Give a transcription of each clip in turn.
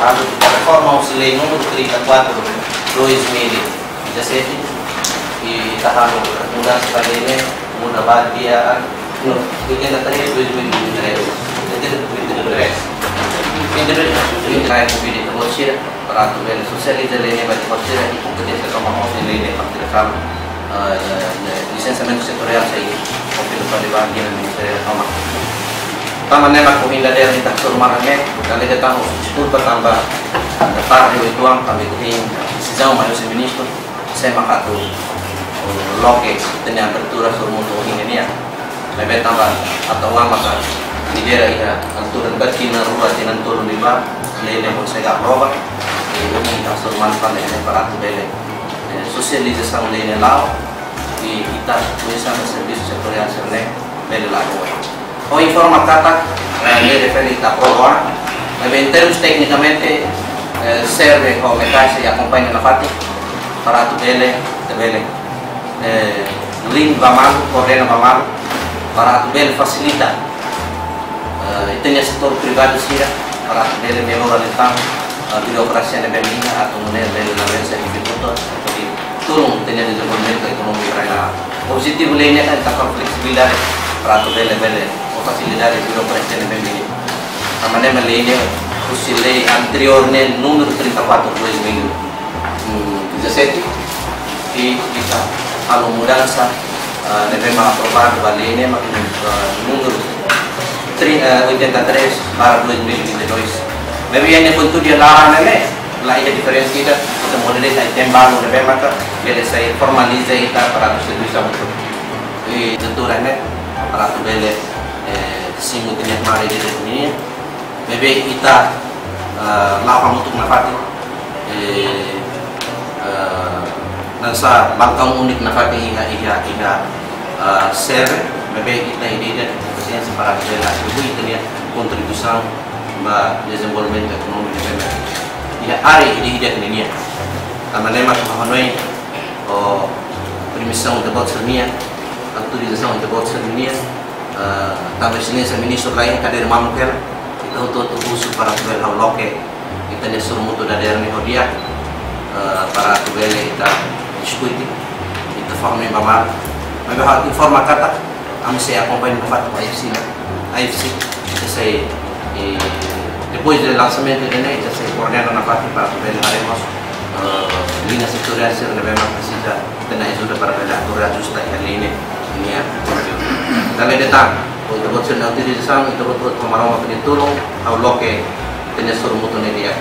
Estado, a reforma auxiliar número 34/2017 e está dando mudança para ele, muda a dia 83/2023. Vai convite a você para ver socializar ele vai fazer e competência como auxiliar para licenciamento setorial aí, confirmo para levar dia no Ministério da Fama. Tama nema ko hinda der kita surmarane kali kita disebut bertambah daftar di tuang kami kuhin sejauh mana si ministro saya makatu loke dengan apertura surmutu ini ya lebih tambah atau lama kan di daerah ini antur dekat kina ruas dengan turun di bawah lele pun saya aprova ini kita surmankan ini para tu lele sosialisasi lele lau di kita tulisan servis sektorial serne lele lau. O informa kata le referi a prova, em termos tecnicamente serve como caixa e acompanha na FATI para tu dele, link bamalo, coordena bamalo, para tu dele facilita. E tem setor privado sira para tu dele melhora então a burocracia na Berlim, a tu mulher dele na vez de tudo, porque tudo tem desenvolvimento econômico para lá. O objetivo lainnya kan tak fleksibilitas para tu dele facilidade de burocracia na Berlim. A maneira lainnya usia lei anteriornya número 34/2017 e kita kalau mudança devemos aprovar a lei número 83/2022. Mas yang untuk dia larang nele, lá é diferente kita mulai dari tembalo devemos ele sai formaliza kita para distribuição e tenturannya para tu bele singo tinha mari di dunia, bebe kita lawan untuk nafati, nasa bangkang unik nafati iha serve, bebe kita ide dan para bela ibu itu dia kontribusi ba desenvolvimento econômico bebe, iha hari ide dunia, amanema kahanoi o permissão de voto sernia, autorização de voto sernia. Kami sini ministro lain kader mamkel kita untuk usul para tubel hawloke kita ne surmutu da der ni hodia para tubel kita diskuti kita fahmi bama mas hal informa kata kami saya acompanha no fato IFC kita saya depois do lançamento de NEI kita saya coordena na parte para tubel haremos linha setorial ser lebih precisa kena ajuda para pelajar justa ini ya. Kali datang, untuk buat senang diri sang, itu buat pemarau makin tolong, au loke, tenis surmutu ni dia.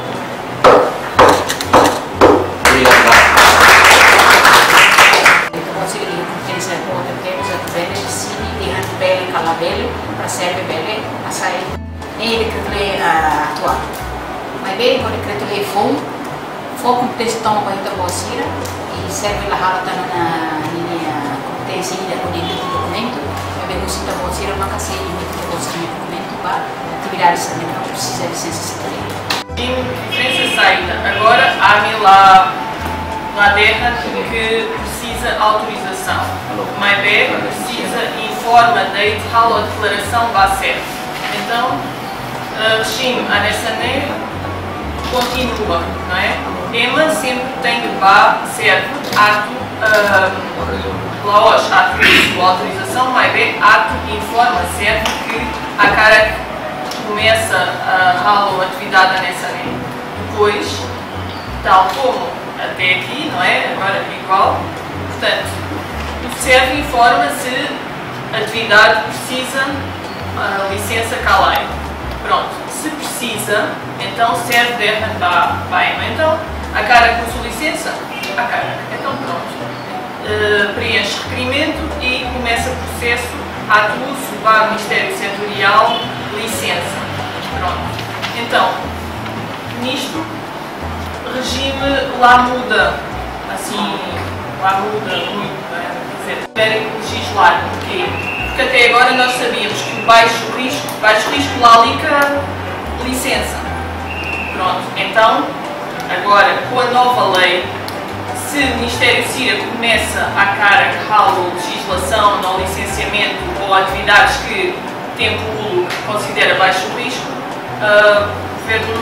Para serve bele, assai. Nem decreto lei atual. Mas bem, o decreto lei foi competência toma para a bolsira e serve lá hala na linha competência ainda com dentro do documento. Você está fazendo uma caceira de documento para atividades que não precisa de licença setorial. Em diferença saída, agora há lá terra que precisa autorização, mas bem precisa informa de tal a declaração vai ser. Então, o regime ANESANE continua, não é? EMA sempre tem que ser ato Laos, ato de autorização, mas bem, ato informa sempre que a cara começa a atividade nessa lei. Depois, tal como até aqui, não é? Agora igual. Portanto, o SERV informa se a atividade precisa licença CALAI. Pronto, se precisa, então o SERV deve andar bem. Então, a cara com sua licença, a cara. Então pronto. Preenche requerimento e começa o processo atuo-se para o Ministério Setorial licença. Pronto. Então, nisto, o regime lá muda, assim, lá muda muito, quer dizer, tiverem que legislar, porquê? Porque até agora nós sabíamos que o baixo risco lá lica licença. Pronto. Então, agora, com a nova lei, se o Ministério CIRA começa a cara que ralo legislação no licenciamento ou atividades que tem público considera baixo risco, o Governo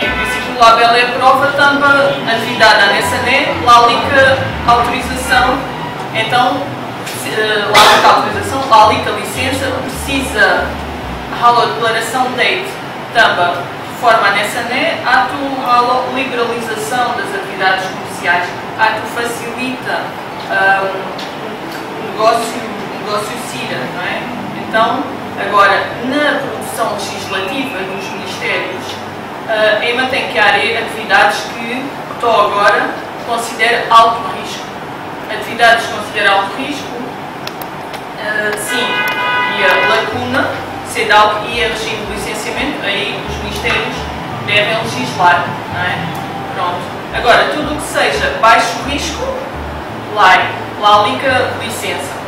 em princípio, lá bela é prova, também atividade ANESANE, lá liga autorização, então, lá liga autorização, lá liga licença, precisa a declaração de também forma ANESANE, a liberalização das atividades comerciais, facilita o negócio CIRA, não é? Então, agora, na produção legislativa dos ministérios, EMA tem que haver atividades que estou agora considero alto risco. Atividades que considero alto risco, sim, e a lacuna, se é algo e a regime de licenciamento, aí os ministérios devem legislar, não é? Pronto. Agora, tudo o que seja baixo risco, lá liga licença.